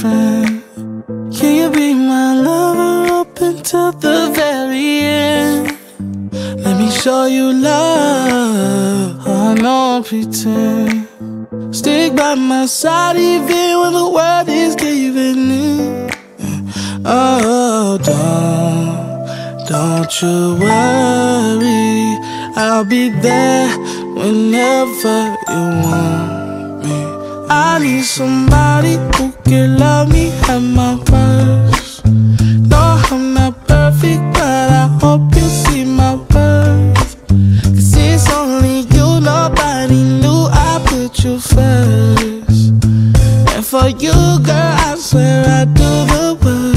pretend? Can you be my lover up until the very end? Let me show you love. Oh, no pretend. Stick by my side even when the world is giving in. Oh, don't you worry, I'll be there whenever you want me. I need somebody who can love me at my worst. No, I'm not perfect, but I hope you see my worth. 'Cause it's only you, nobody knew I put you first. And for you, girl, I swear I do the worst.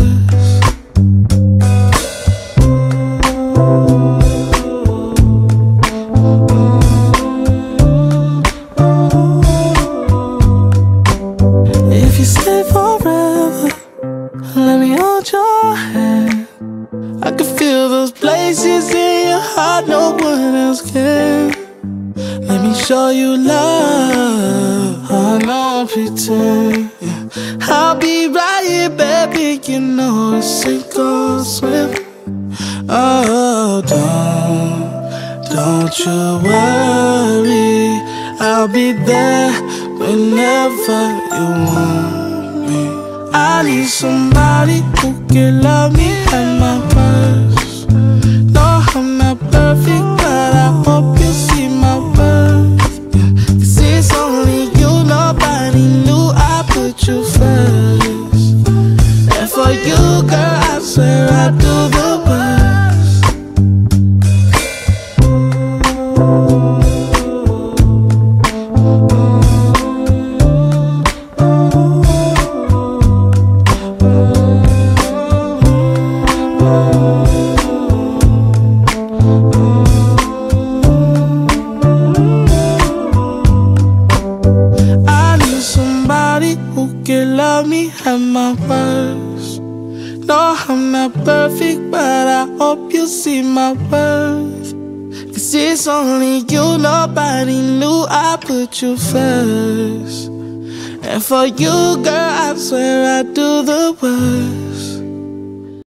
If you stay forever, let me hold your hand. I can feel those places in your heart no one else can. Let me show you love. Oh, no pretend. I'll be right here, baby. You know it's sink or swim. Oh, don't you worry, I'll be there whenever you want me. I need somebody who can love me at my worst. No, I'm not perfect, but I hope you see my worth. 'Cause it's only you, nobody knew I put you first. And for you, girl, I swear I do the worst. At my worst. No, I'm not perfect, but I hope you see my worth. 'Cause it's only you, nobody knew I put you first. And for you, girl, I swear I do the worst.